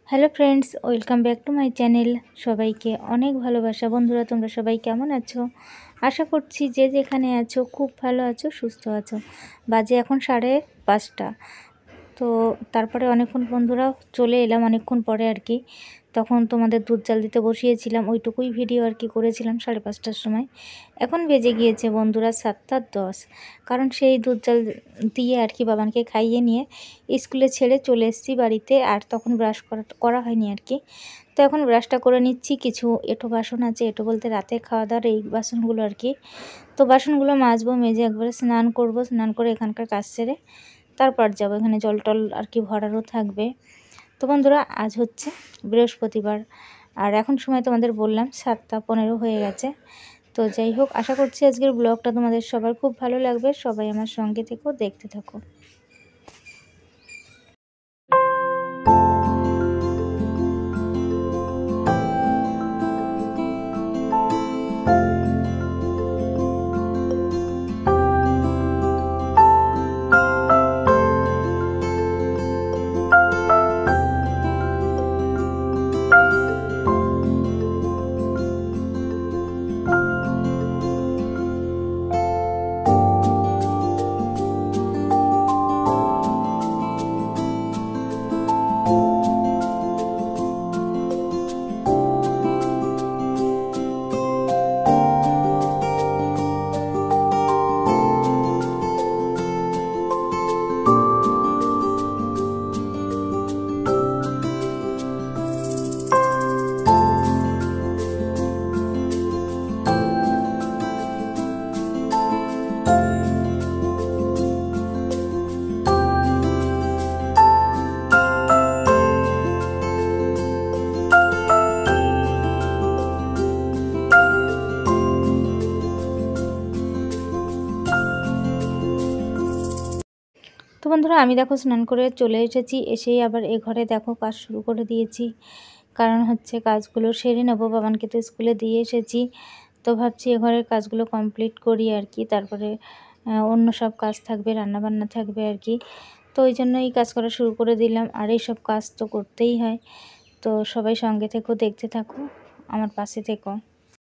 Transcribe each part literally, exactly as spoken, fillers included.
Hello friends, welcome back to my channel. সবাইকে অনেক ভালোবাসা। বন্ধুরা, তোমরা সবাই কেমন আছো? আশা করছি যে যেখানে আছো খুব ভালো আছো, সুস্থ আছো। বাজে এখন সাড়ে পাঁচটা। তো তারপরে অনেকক্ষণ বন্ধুরা চলে এলাম অনেকক্ষণ পরে আর কি। তখন তোমাদের দুধ জাল দিতে বসিয়েছিলাম, ওইটুকুই ভিডিও আর কি করেছিলাম সাড়ে পাঁচটার সময়। এখন বেজে গিয়েছে বন্ধুরা সাতটা দশ। কারণ সেই দুধ জাল দিয়ে আর কি বাবানকে খাইয়ে নিয়ে স্কুলে ছেড়ে চলে এসেছি বাড়িতে। আর তখন ব্রাশ করা করা হয়নি আর কি। তো এখন ব্রাশটা করে নিচ্ছি। কিছু এঁটো বাসন আছে, এঁটো বলতে রাতে খাওয়া দাওয়ার এই বাসনগুলো আর কি। তো বাসনগুলো মাজবো, মেজে একবারে স্নান করব। স্নান করে এখানকার কাজ সেরে তারপর যাবো। এখানে জল টল আর কি ভরারও থাকবে। তো বন্ধুরা, আজ হচ্ছে বৃহস্পতিবার। আর এখন সময় তোমাদের বললাম সাতটা পনেরো হয়ে গেছে। তো যাই হোক, আশা করছি আজকের ব্লগটা তোমাদের সবার খুব ভালো লাগবে। সবাই আমার সঙ্গে থেকো, দেখতে থাকো। তো বন্ধুরা, আমি দেখো স্নান করে চলে এসেছি। এসেই আবার এ ঘরে দেখো কাজ শুরু করে দিয়েছি। কারণ হচ্ছে কাজগুলো সেরে নেবো। বাবানকে তো স্কুলে দিয়ে এসেছি। তো ভাবছি এ ঘরের কাজগুলো কমপ্লিট করি আর কি। তারপরে অন্য সব কাজ থাকবে, রান্নাবান্না থাকবে আর কি। তো ওই জন্য এই কাজ করা শুরু করে দিলাম। আর এই সব কাজ তো করতেই হয়। তো সবাই সঙ্গে থেকো, দেখতে থাকো, আমার পাশে থেকো।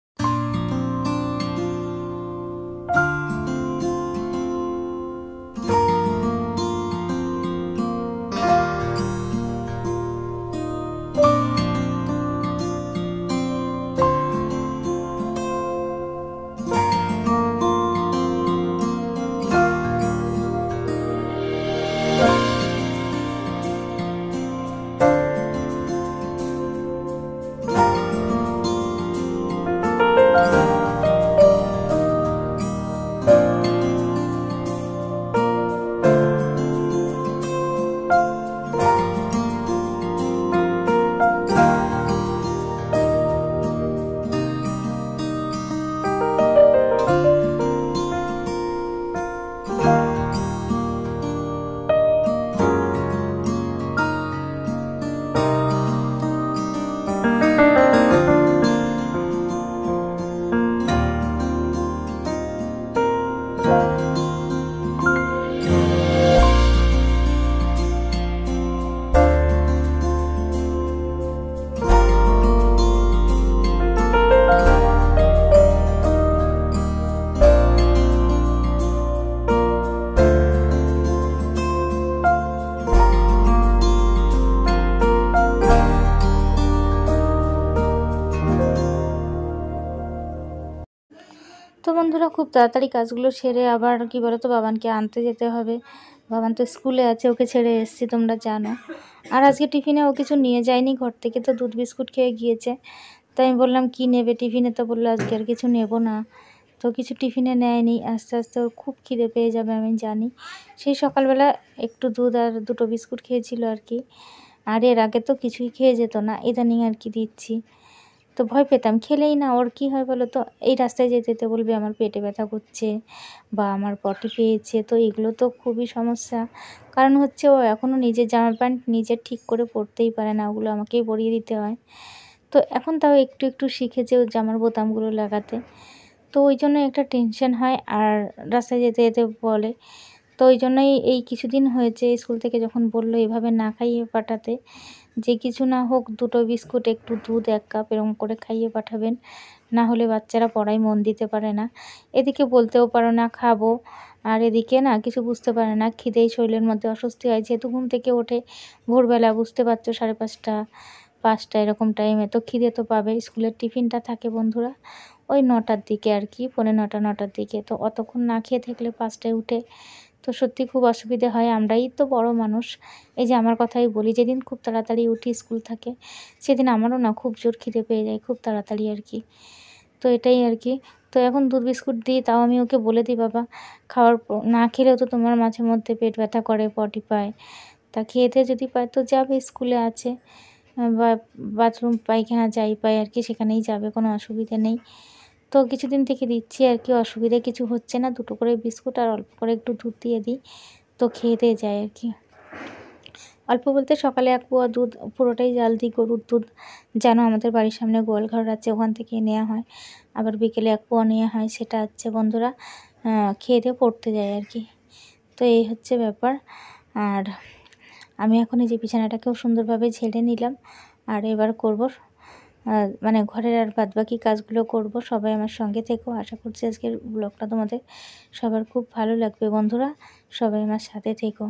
তো বন্ধুরা, খুব তাড়াতাড়ি কাজগুলো সেরে আবার কি বলো তো, বাবানকে আনতে যেতে হবে। বাবান তো স্কুলে আছে, ওকে ছেড়ে এসেছি, তোমরা জানো। আর আজকে টিফিনে ও কিছু নিয়ে যায়নি ঘর থেকে, তো দুধ বিস্কুট খেয়ে গিয়েছে। তো আমি বললাম কি নেবে টিফিনে, তো বললো আজকে আর কিছু নেব না। তো কিছু টিফিনে নেয়নি। আস্তে আস্তে ওর খুব খিদে পেয়ে যাবে আমি জানি। সেই সকালবেলা একটু দুধ আর দুটো বিস্কুট খেয়েছিল আর কি। আর এর আগে তো কিছুই খেয়ে যেত না, ইদানিং আর কি দিচ্ছি। তো ভয় পেতাম, খেলেই না ওর কী হয় বলো তো, এই রাস্তায় যেতে যেতে বলবে আমার পেটে ব্যথা করছে বা আমার পটি পেয়েছে। তো এগুলো তো খুবই সমস্যা। কারণ হচ্ছে ও এখনও নিজের জামা প্যান্ট নিজে ঠিক করে পরতেই পারে না, ওগুলো আমাকেই পরিয়ে দিতে হয়। তো এখন তাও একটু একটু শিখেছে ও জামার বোতামগুলো লাগাতে। তো ওই জন্য একটা টেনশন হয়। আর রাস্তায় যেতে যেতে বলে, তো ওই জন্যই এই কিছুদিন হয়েছে স্কুল থেকে যখন বললো এভাবে না খাইয়ে পাঠাতে, যে কিছু না হোক দুটো বিস্কুট, একটু দুধ, এক কাপ এরকম করে খাইয়ে পাঠাবেন, না হলে বাচ্চারা পড়ায় মন দিতে পারে না। এদিকে বলতেও পারো না খাবো, আর এদিকে না কিছু বুঝতে পারে না, খিদেই শরীরের মধ্যে অস্বস্তি হয়। যেহেতু ঘুম থেকে ওঠে ভোরবেলা, বুঝতে পারছো সাড়ে পাঁচটা পাঁচটা এরকম টাইমে, তো খিদে তো পাবে। স্কুলের টিফিনটা থাকে বন্ধুরা ওই নটার দিকে আর কি, পৌনে নটা নটার দিকে। তো অতক্ষণ না খেয়ে থাকলে পাঁচটায় উঠে তো সত্যি খুব অসুবিধে হয়। আমরাই তো বড় মানুষ, এই যে আমার কথাই বলি, যেদিন খুব তাড়াতাড়ি উঠি স্কুল থাকে সেদিন আমারও না খুব জোর খিদে পেয়ে যায়, খুব তাড়াতাড়ি আর কি। তো এটাই আর কি। তো এখন দুধ বিস্কুট দিই, তাও আমি ওকে বলে দিই, বাবা খাওয়ার না খেলেও তো তোমার মাঝে মধ্যে পেট ব্যথা করে, পটি পায়, তা খেতে যদি পায় তো যাবে, স্কুলে আছে বা বাথরুম পায়খানা যাই পায় আর কি, সেখানেই যাবে, কোনো অসুবিধা নেই। তো কিছুদিন থেকে দিচ্ছি আর কি, অসুবিধা কিছু হচ্ছে না। দুটো করে বিস্কুট আর অল্প করে একটু দুধ দিয়ে দিই, তো খেয়ে দিয়ে যায় আর কি। অল্প বলতে সকালে এক পোয়া দুধ, পুরোটাই জাল দিই গরুর দুধ, যেন আমাদের বাড়ির সামনে গোয়াল ঘর আছে, ওখান থেকে নেওয়া হয়। আবার বিকেলে এক পোয়া নেওয়া হয়, সেটা হচ্ছে বন্ধুরা খেয়ে দিয়ে পড়তে যায় আর কি। তো এই হচ্ছে ব্যাপার। আর আমি এখন এই যে বিছানাটাকেও সুন্দরভাবে ঝেড়ে নিলাম, আর এবার করব মানে ঘরের আর বাদবাকি কাজগুলো করব। সবাই আমার সঙ্গে থেকো, আশা করছি আজকের ব্লগটা তোমাদের সবার খুব ভালো লাগবে বন্ধুরা, সবাই আমার সাথে থেকো।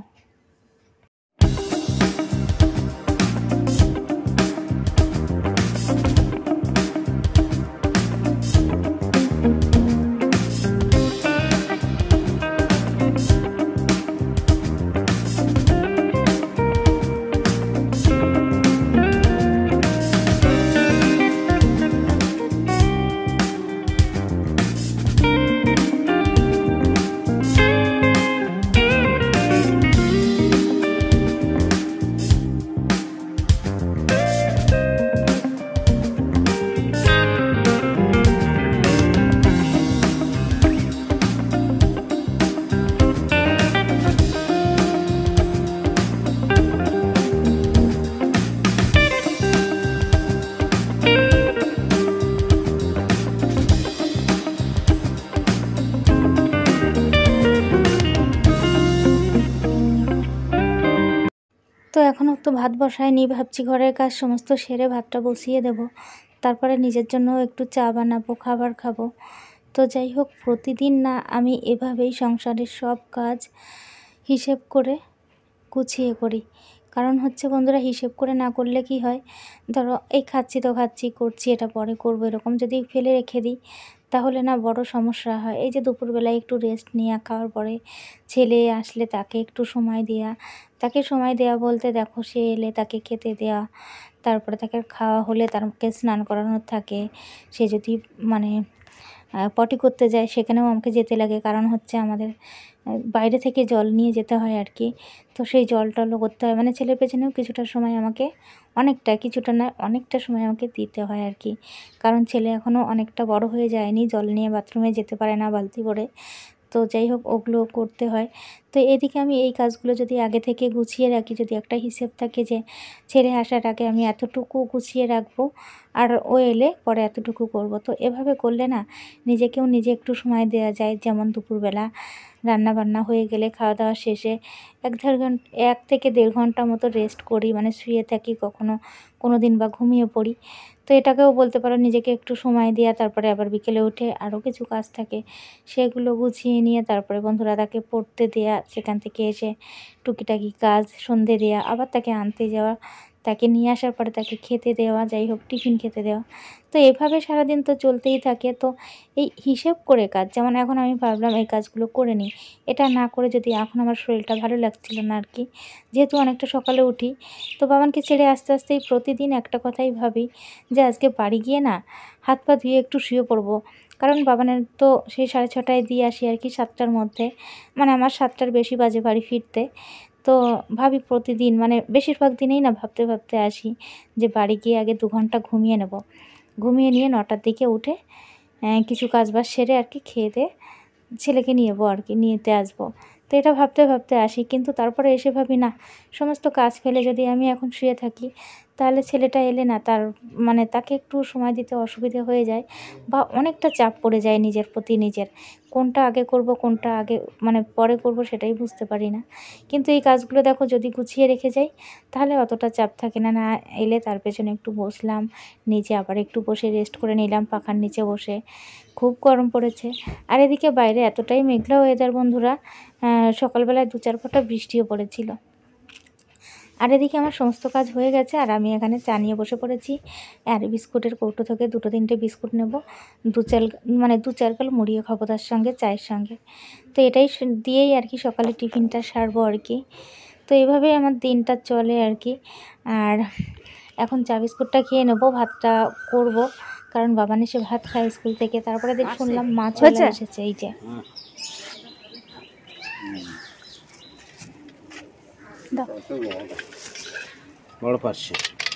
তো এখনও তো ভাত বসায়নি, ভাবছি ঘরের কাজ সমস্ত সেরে ভাতটা বসিয়ে দেব, তারপরে নিজের জন্য একটু চা বানাবো, খাবার খাবো। তো যাই হোক, প্রতিদিন না আমি এভাবেই সংসারের সব কাজ হিসেব করে গুছিয়ে করি। কারণ হচ্ছে বন্ধুরা, হিসেব করে না করলে কি হয়, ধরো এই খাচ্ছি তো খাচ্ছি, করছি এটা পরে করবো, এরকম যদি ফেলে রেখে দিই তাহলে না বড় সমস্যা হয়। এই যে দুপুরবেলায় একটু রেস্ট নেওয়া, খাওয়ার পরে ছেলে আসলে তাকে একটু সময় দেওয়া, তাকে সময় দেওয়া বলতে দেখো সে এলে তাকে খেতে দেওয়া, তারপরে তাকে খাওয়া হলে তাকে স্নান করানোর থাকে। সে যদি মানে পটি করতে যায় সেখানেও আমাকে যেতে লাগে, কারণ হচ্ছে আমাদের বাইরে থেকে জল নিয়ে যেতে হয় আর কি। তো সেই জল টলও করতে হয়, মানে ছেলের পেছনেও কিছুটা সময় আমাকে, অনেকটা কিছুটা না অনেকটা সময় আমাকে দিতে হয় আর কি। কারণ ছেলে এখনও অনেকটা বড় হয়ে যায়নি, জল নিয়ে বাথরুমে যেতে পারে না বালতি করে। তো যাই হোক, ওগুলো করতে হয়। তো এদিকে আমি এই কাজগুলো যদি আগে থেকে গুছিয়ে রাখি, যদি একটা হিসেব থাকে যে ছেলে আসার আগে আমি এতটুকু গুছিয়ে রাখবো আর ও এলে পরে এতটুকু করব, তো এভাবে করলে না নিজেকেও নিজে একটু সময় দেওয়া যায়। যেমন দুপুরবেলা রান্না বান্না হয়ে গেলে খাওয়া দাওয়া শেষে এক দেড় ঘন্টা এক থেকে দেড় ঘন্টা মতো রেস্ট করি, মানে শুয়ে থাকি, কখনো কোনো দিন বা ঘুমিয়ে পড়ি। তো এটাকেও বলতে পারো নিজেকে একটু সময় দেওয়া। তারপরে আবার বিকেলে উঠে আরও কিছু কাজ থাকে, সেগুলো গুছিয়ে নিয়ে তারপরে বন্ধুরা তাকে পড়তে দেয়া, সেখান থেকে এসে টুকিটাকি কাজ, সন্ধে দেওয়া, আবার তাকে আনতে যাওয়া, তাকে নিয়ে আসার পরে তাকে খেতে দেওয়া, যাই হোক টিফিন খেতে দেওয়া। তো এভাবে সারাদিন তো চলতেই থাকে। তো এই হিসেব করে কাজ, যেমন এখন আমি ভাবলাম এই কাজগুলো করে নিই, এটা না করে যদি এখন আমার শরীরটা ভালো লাগছিল না আর কি, যেহেতু অনেকটা সকালে উঠি, তো বাবানকে ছেড়ে আস্তে আস্তেই প্রতিদিন একটা কথাই ভাবি যে আজকে বাড়ি গিয়ে না হাত পা ধুয়ে একটু শুয়ে পড়বো। কারণ বাবানের তো সেই সাড়ে ছটায় দিয়ে আসি আর কি, সাতটার মধ্যে, মানে আমার সাতটার বেশি বাজে বাড়ি ফিরতে। তো ভাবি প্রতিদিন, মানে বেশিরভাগ দিনেই না ভাবতে ভাবতে আসি যে বাড়ি গিয়ে আগে দু ঘন্টা ঘুমিয়ে নেব, ঘুমিয়ে নিয়ে নটার দিকে উঠে কিছু কাজ বাজ সেরে আর কি খেয়ে দিয়ে ছেলেকে নিয়েবো আর কি, নিতে আসবো। তো এটা ভাবতে ভাবতে আসি, কিন্তু তারপরে এসে ভাবি না, সমস্ত কাজ ফেলে যদি আমি এখন শুয়ে থাকি তাহলে ছেলেটা এলে না তার মানে তাকে একটু সময় দিতে অসুবিধে হয়ে যায় বা অনেকটা চাপ পড়ে যায় নিজের প্রতি নিজের, কোনটা আগে করব কোনটা আগে মানে পরে করব সেটাই বুঝতে পারি না। কিন্তু এই কাজগুলো দেখো যদি গুছিয়ে রেখে যাই তাহলে অতটা চাপ থাকে না। না এলে তার পেছনে একটু বসলাম, নিচে আবার একটু বসে রেস্ট করে নিলাম পাখার নিচে বসে। খুব গরম পড়েছে। আর এদিকে বাইরে এতটাই মেঘলা ওয়েদার বন্ধুরা, সকালবেলায় দু চার ফোঁটা বৃষ্টিও পড়েছিল। আর এদিকে আমার সমস্ত কাজ হয়ে গেছে আর আমি এখানে চা নিয়ে বসে পড়েছি। আর বিস্কুটের কৌটো থেকে দুটো তিনটে বিস্কুট নেব, দু চাল মানে দু চার গাল মুড়িয়ে খাবো তার সঙ্গে, চায়ের সঙ্গে। তো এটাই দিয়েই আর কি সকালে টিফিনটা সারবো আর কি। তো এইভাবেই আমার দিনটা চলে আর কি। আর এখন চা বিস্কুটটা খেয়ে নেবো, ভাতটা করব, কারণ বাবান এসে ভাত খায় স্কুল থেকে। তারপরে দেখ শুনলাম মা চলে এসেছে, এই যে বড় পাচ্ছে।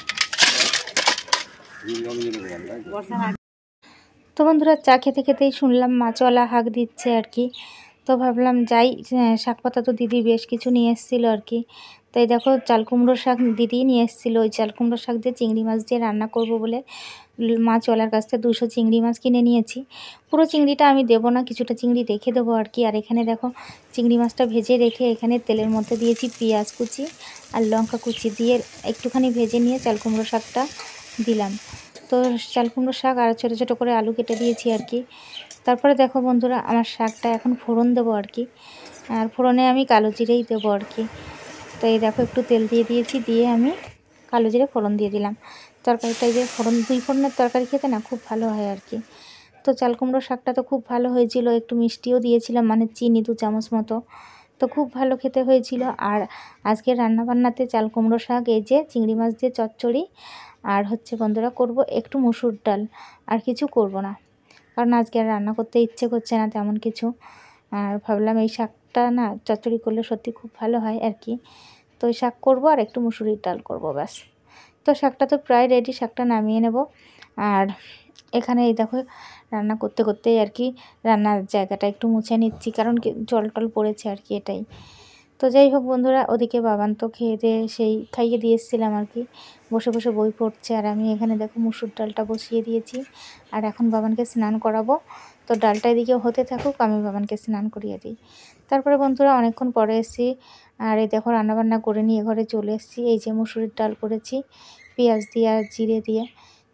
তো বন্ধুরা চা খেতে খেতেই শুনলাম মাছওয়ালা হাঁক দিচ্ছে আর কি। তো ভাবলাম যাই, শাক পাতা তো দিদি বেশ কিছু নিয়ে এসেছিলো আর কি। তাই দেখো চাল কুমড়োর শাক দিদিই নিয়ে এসেছিলো, ওই চাল কুমড়োর শাক দিয়ে চিংড়ি মাছ দিয়ে রান্না করব বলে মাছওয়ালার কাছ থেকে দুশো চিংড়ি মাছ কিনে নিয়েছি। পুরো চিংড়িটা আমি দেবো না, কিছুটা চিংড়ি রেখে দেবো আর কি। আর এখানে দেখো চিংড়ি মাছটা ভেজে রেখে এখানে তেলের মধ্যে দিয়েছি পেঁয়াজ কুচি আর লঙ্কা কুচি দিয়ে একটুখানি ভেজে নিয়ে চাল কুমড়ো শাকটা দিলাম। তো চাল কুমড়ো শাক আর ছোটো ছোটো করে আলু কেটে দিয়েছি আর কি। তারপরে দেখো বন্ধুরা আমার শাকটা এখন ফোড়ন দেবো আর কি। আর ফোড়নে আমি কালো জিরেই দেবো আর কি। তো এই দেখো একটু তেল দিয়ে দিয়েছি, দিয়ে আমি কালো জিরে ফোড়ন দিয়ে দিলাম। তরকারিটা যে ফোড়ন, দুই ফোড়নের তরকারি খেতে না খুব ভালো হয় আর কি। তো চাল কুমড়ো শাকটা তো খুব ভালো হয়েছিল, একটু মিষ্টিও দিয়েছিলাম মানে চিনি দু চামচ মতো, তো খুব ভালো খেতে হয়েছিল। আর আজকে রান্নাবান্নাতে চাল কুমড়ো শাক, এই যে চিংড়ি মাছ দিয়ে চচ্চড়ি, আর হচ্ছে বন্ধুরা করব একটু মুসুর ডাল, আর কিছু করব না, কারণ আজকে আর রান্না করতে ইচ্ছে করছে না তেমন কিছু। আর ভাবলাম এই শাকটা না চচ্চড়ি করলে সত্যি খুব ভালো হয় আর কি। তো ওই শাক করবো আর একটু মুসুরির ডাল করব ব্যাস। তো শাকটা তো প্রায় রেডি, শাকটা নামিয়ে নেব। আর এখানে এই দেখো রান্না করতে করতেই আর কি রান্নার জায়গাটা একটু মুছে নিচ্ছি, কারণ জল টল পড়েছে আর কি, এটাই। তো যাই হোক বন্ধুরা, ওদিকে বাবান তো খেয়ে দিয়ে সেই খাইয়ে দিয়ে এসেছিলাম আর কি, বসে বসে বই পড়ছে। আর আমি এখানে দেখো মুসুর ডালটা বসিয়ে দিয়েছি, আর এখন বাবানকে স্নান করাবো। তো ডালটা এদিকে হতে থাকুক, আমি বাবানকে স্নান করিয়ে দিই। তারপরে বন্ধুরা অনেকক্ষণ পরে এসেছি, আর এই দেখো রান্নাবান্না করে নিয়ে ঘরে চলে এসেছি। এই যে মুসুরির ডাল করেছি পেঁয়াজ দিয়ে আর জিরে দিয়ে,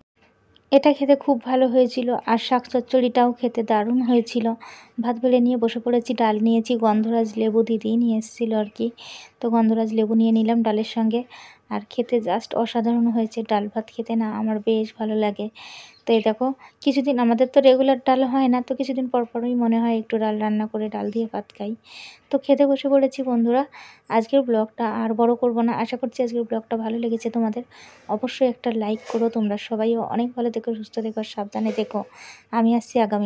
এটা খেতে খুব ভালো হয়েছিল। আর শাক চচ্চড়িটাও খেতে দারুণ হয়েছিল। ভাত বেড়ে নিয়ে বসে পড়েছি, ডাল নিয়েছি, গন্ধরাজ লেবু দিদি নিয়ে এসেছিলো আর কি। তো গন্ধরাজ লেবু নিয়ে নিলাম ডালের সঙ্গে, আর খেতে জাস্ট অসাধারণ হয়েছে। ডাল ভাত খেতে না আমার বেশ ভালো লাগে। তো এই দেখো কিছুদিন আমাদের তো রেগুলার ডাল হয় না, তো কিছুদিন পর পরই মনে হয় একটু ডাল রান্না করে ডাল দিয়ে ভাত খাই। তো খেতে বসে পড়েছি বন্ধুরা। আজকের ব্লগটা আর বড় করব না, আশা করছি আজকের ব্লগটা ভালো লেগেছে তোমাদের। অবশ্যই একটা লাইক করো তোমরা সবাই, অনেক ভালো থেকো, সুস্থ থেকো, সাবধানে থেকো। আমি আসছি আগামী